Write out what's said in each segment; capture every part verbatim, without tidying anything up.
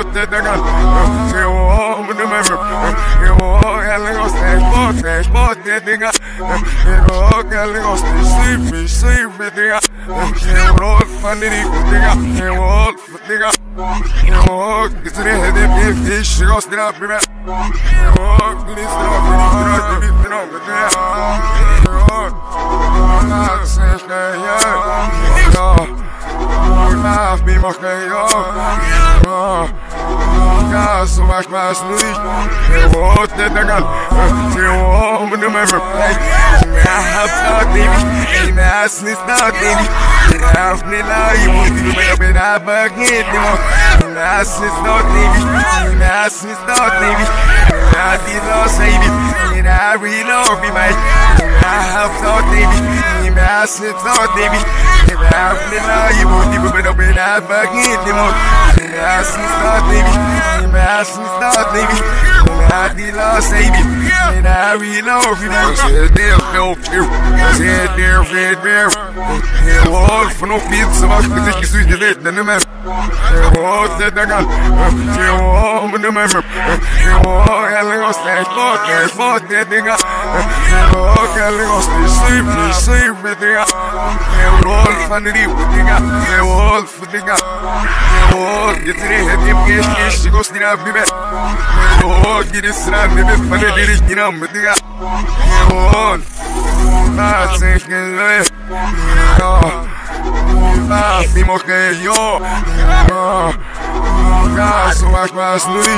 the gun. You all with the member. You all getting on stage, more stage, more dead nigga. You all getting on stage, sleep, sleep, nigga. You all funny nigga. You all nigga. You all get to the head of this shit, go stand up, baby. You all get it up, get it up, get it up. You all not says that, yeah. Laat me mag mee, ja. Ja, zo maakt mij snoei. Je hoort dit dan gaan. Je hoort me nu maar verpleit. Ja, heb dat baby. Je naast niet dat baby. Je naast niet laat. Je moet niet meer op je naast niet. Je naast niet dat baby. Je naast niet dat baby. Je naast niet dat baby. Je naast niet dat baby. Je heb dat baby. Je naast niet dat baby. Je naast niet laat. Je moet niet meer op je naast niet. Je naast niet dat baby. Je naast niet dat baby. Je naast niet dat baby. Je naast niet dat baby. Zit er veel veel. Zit er veel veel. Je hoort vanaf iets wat je zegt je zoekt je weet de nummer. Je hoort dit dan gaan. Je hoort me nummer. Je hoort helling als het sport. Je sport dit dingen. Je hoort helling als het sleep. Je sleep met dingen. Je hoort van de nieuwe dingen. Je hoort van dingen. Je hoort je terug het je kees kees. Je kost niet af die bed. Je hoort je de straat niet met van de direct niet aan met dingen. Je hoort. Laat zich geen leuk. Ja. Laat me mag geen joh. Ja. Ja, zo maakt mij snoei.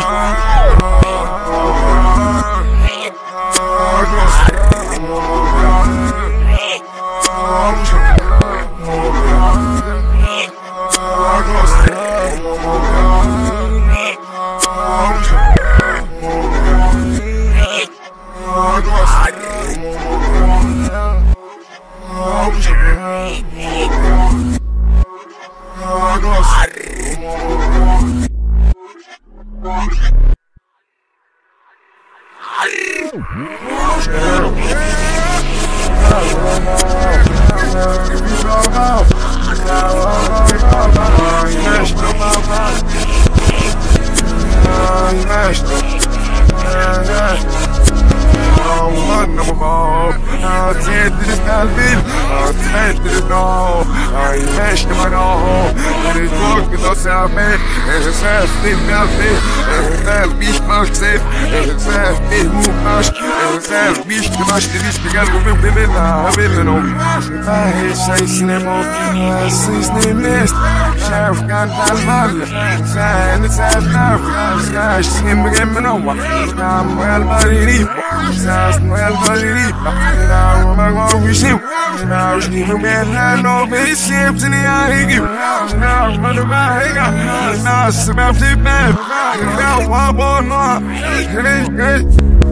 Zijn het zelf nou, ga je zien begin me nou, ga me wel maar niet, zelfs me wel maar niet, ga me maar gewoon weer zien, nou is niet meer naar nog meer scheept in de jaren, nou maar de wagen, nou is het wel te bed, nou wat bon nog, hey hey,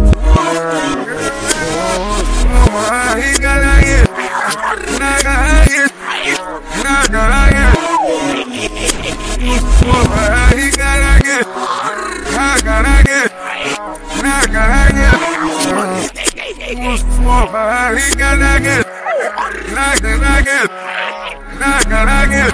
oh ik ga naar je, naar je, naar je. He gotta get, I gotta get, I gotta get. He gotta get, I gotta get, I gotta get.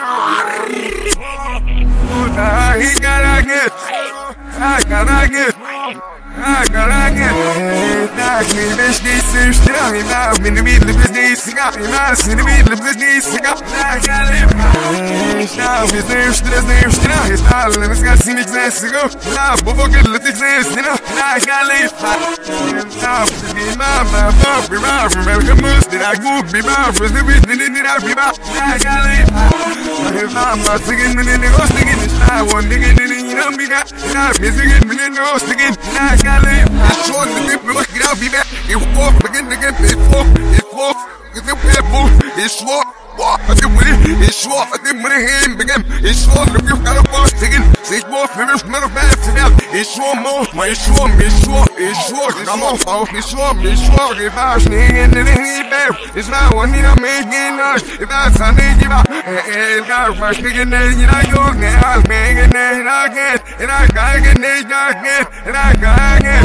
He gotta get, I gotta get. I gotta get back me, bitch, this is strong. I'm in the middle of this, I'm in the middle of this, I gotta live. Now, it's there, it's there, it's there, it's all in the sky, see exist to go. Now, before get let exist, you know, I gotta live. Now, to be my mom, be my from American Moose, did I go be my for the bit, did I be my? I gotta live. If I'm not singing, then the ghost again, I want to get in, you know, me got, I'm missing it, me and the ghost again. I live, it's short, the people look it out, be back. It's walk, begin to get it, walk, it's walk, it's a pebble, it's walk, walk, I did with it, it's short, I did with a hand, begin, it's short, the people got a boss, taking, say, walk, finish, metal back to them, it's short, most, my short, it's short, it's short, I'm off, off, it's short, it's short, if I was sneaking in the heat, babe, it's not one need I'm making noise, if I was on it, give up, and I was making it, you know, you're I was making it, and I can't, and I gotta get it, I can't, and I gotta get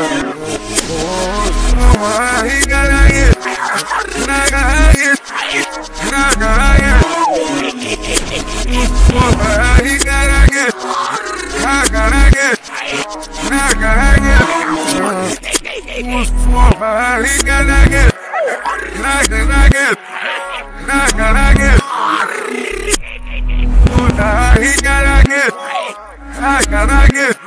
oh, he gotta get, and I gotta get, and I gotta get, oh, he gotta get, I gotta Nakarangit. Nakarangit. Nakarangit.